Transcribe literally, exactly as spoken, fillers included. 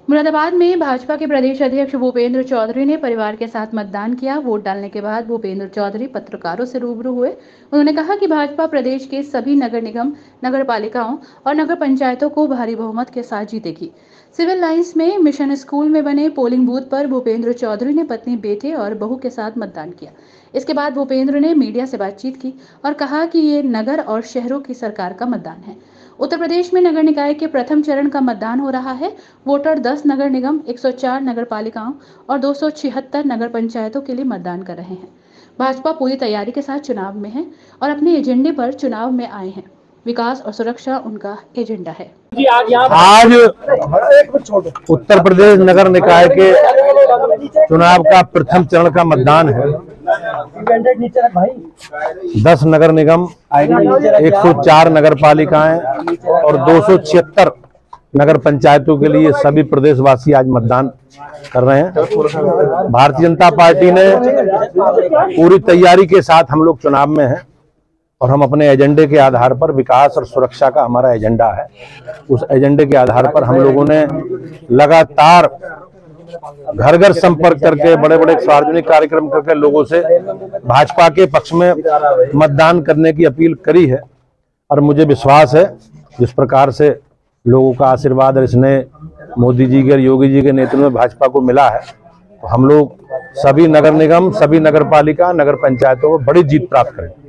मुरादाबाद में भाजपा के प्रदेश अध्यक्ष भूपेंद्र चौधरी ने परिवार के साथ मतदान किया। वोट डालने के बाद भूपेंद्र चौधरी पत्रकारों से रूबरू हुए। उन्होंने कहा कि भाजपा प्रदेश के सभी नगर निगम, नगर पालिकाओं और नगर पंचायतों को भारी बहुमत के साथ जीतेगी। सिविल लाइंस में मिशन स्कूल में बने पोलिंग बूथ पर भूपेंद्र चौधरी ने पत्नी, बेटे और बहू के साथ मतदान किया। इसके बाद भूपेंद्र ने मीडिया से बातचीत की और कहा कि ये नगर और शहरों की सरकार का मतदान है। उत्तर प्रदेश में नगर निकाय के प्रथम चरण का मतदान हो रहा है। वोटर दस नगर निगम, एक सौ चार नगर पालिकाओं और दो सौ छिहत्तर नगर पंचायतों के लिए मतदान कर रहे हैं। भाजपा पूरी तैयारी के साथ चुनाव में है और अपने एजेंडे पर चुनाव में आए हैं। विकास और सुरक्षा उनका एजेंडा है। आज उत्तर प्रदेश नगर निकाय के चुनाव का प्रथम चरण का मतदान है। दस नगर निगम, एक सौ चार नगर पालिकाएं और दो सौ छिहत्तर नगर पंचायतों के लिए सभी प्रदेशवासी आज मतदान कर रहे हैं। भारतीय जनता पार्टी ने पूरी तैयारी के साथ हम लोग चुनाव में हैं और हम अपने एजेंडे के आधार पर, विकास और सुरक्षा का हमारा एजेंडा है, उस एजेंडे के आधार पर हम लोगों ने लगातार घर घर संपर्क करके, बड़े बड़े सार्वजनिक कार्यक्रम करके लोगों से भाजपा के पक्ष में मतदान करने की अपील करी है। और मुझे विश्वास है जिस प्रकार से लोगों का आशीर्वाद और स्नेह मोदी जी के और योगी जी के नेतृत्व में भाजपा को मिला है, तो हम लोग सभी नगर निगम, सभी नगर पालिका, नगर पंचायतों को बड़ी जीत प्राप्त करेंगे।